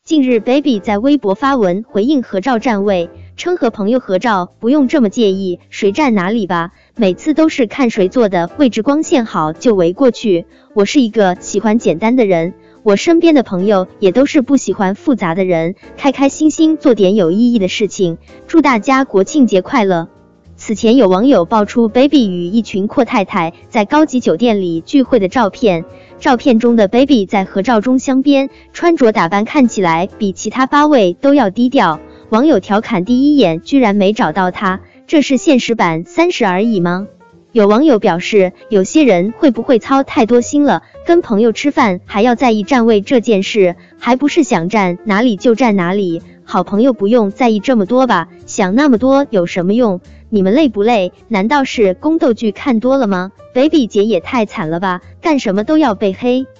近日 Baby 在微博发文回应合照站位，称和朋友合照不用这么介意，谁站哪里吧，每次都是看谁坐的位置光线好就围过去。我是一个喜欢简单的人，我身边的朋友也都是不喜欢复杂的人，开开心心做点有意义的事情。祝大家国庆节快乐。此前有网友爆出 Baby 与一群阔太太在高级酒店里聚会的照片，照片中的 Baby 在合照中镶边，穿着打扮看起来比其他8位都要低调。网友调侃第一眼居然没找到他，这是现实版30而已吗？有网友表示，有些人会不会操太多心了，跟朋友吃饭还要在意站位这件事，还不是想站哪里就站哪里，好朋友不用在意这么多吧，想那么多有什么用？你们累不累？难道是宫斗剧看多了吗？ Baby 姐也太惨了吧，干什么都要被黑。